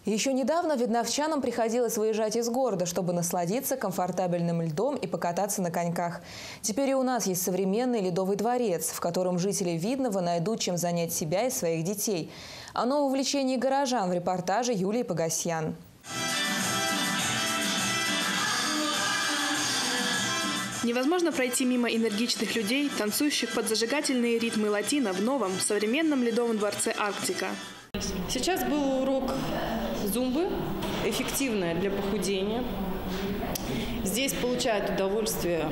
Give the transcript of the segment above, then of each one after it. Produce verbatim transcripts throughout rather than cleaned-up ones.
Еще недавно видновчанам приходилось выезжать из города, чтобы насладиться комфортабельным льдом и покататься на коньках. Теперь и у нас есть современный ледовый дворец, в котором жители Видного найдут чем занять себя и своих детей. О новом увлечении горожан в репортаже Юлии Погасьян. Невозможно пройти мимо энергичных людей, танцующих под зажигательные ритмы латино в новом, современном ледовом дворце «Арктика». Сейчас был урок зумбы, эффективная для похудения. Здесь получает удовольствие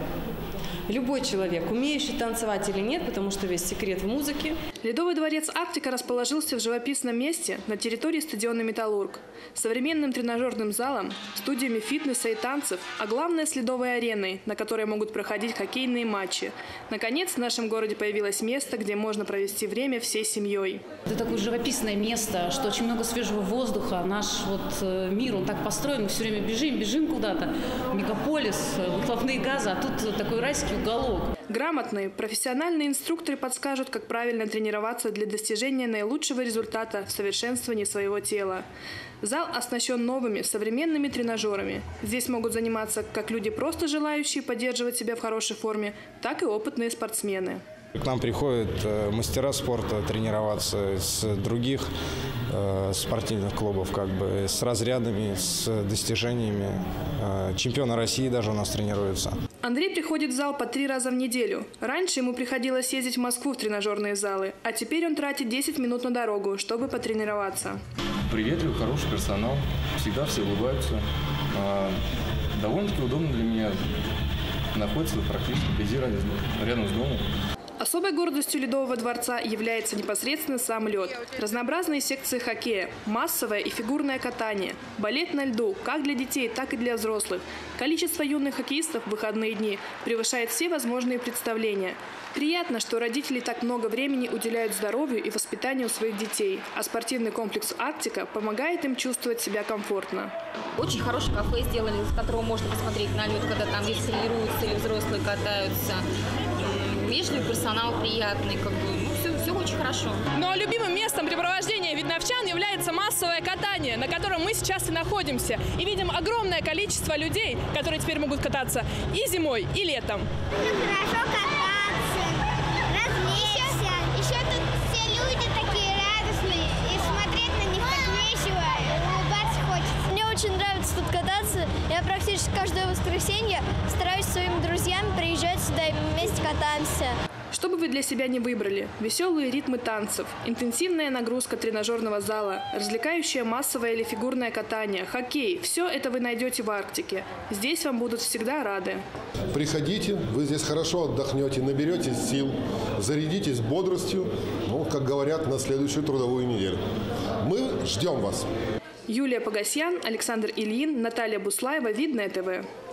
любой человек, умеющий танцевать или нет, потому что весь секрет в музыке. Ледовый дворец «Арктика» расположился в живописном месте на территории стадиона «Металлург» с современным тренажерным залом, студиями фитнеса и танцев, а главное с ледовой ареной, на которой могут проходить хоккейные матчи. Наконец, в нашем городе появилось место, где можно провести время всей семьей. Это такое живописное место, что очень много свежего воздуха. Наш вот мир, он так построен, мы все время бежим, бежим куда-то. Мегаполис, выхлопные газы, а тут такой райский уголок. Грамотные, профессиональные инструкторы подскажут, как правильно тренироваться для достижения наилучшего результата в совершенствовании своего тела. Зал оснащен новыми, современными тренажерами. Здесь могут заниматься как люди, просто желающие поддерживать себя в хорошей форме, так и опытные спортсмены. К нам приходят мастера спорта тренироваться с других э, спортивных клубов, как бы с разрядами, с достижениями. Э, чемпионы России даже у нас тренируются. Андрей приходит в зал по три раза в неделю. Раньше ему приходилось ездить в Москву в тренажерные залы, а теперь он тратит десять минут на дорогу, чтобы потренироваться. Приветливый, хороший персонал, всегда все улыбаются. Э, довольно-таки удобно для меня. Находится практически вблизи, рядом с домом. Особой гордостью Ледового дворца является непосредственно сам лед. Разнообразные секции хоккея, массовое и фигурное катание, балет на льду как для детей, так и для взрослых. Количество юных хоккеистов в выходные дни превышает все возможные представления. Приятно, что родители так много времени уделяют здоровью и воспитанию своих детей, а спортивный комплекс «Арктика» помогает им чувствовать себя комфортно. Очень хорошее кафе сделали, с которого можно посмотреть на лед, когда там дети тренируются или взрослые катаются. Вежливый персонал, приятный, как бы, ну, все, все очень хорошо. Ну а любимым местом препровождения видновчан является массовое катание, на котором мы сейчас и находимся. И видим огромное количество людей, которые теперь могут кататься и зимой, и летом. Хорошо кататься, развлечься. Еще тут все люди такие радостные, и смотреть на них так весело, улыбаться хочется. Мне очень нравится тут кататься. Я практически каждое воскресенье стараюсь своими друзьями приезжать сюда и вместе катаемся. Что бы вы для себя не выбрали – веселые ритмы танцев, интенсивная нагрузка тренажерного зала, развлекающее массовое или фигурное катание, хоккей – все это вы найдете в Арктике. Здесь вам будут всегда рады. Приходите, вы здесь хорошо отдохнете, наберетесь сил, зарядитесь бодростью, ну, как говорят, на следующую трудовую неделю. Мы ждем вас. Юлия Погасьян, Александр Ильин, Наталья Буслаева, Видное ТВ.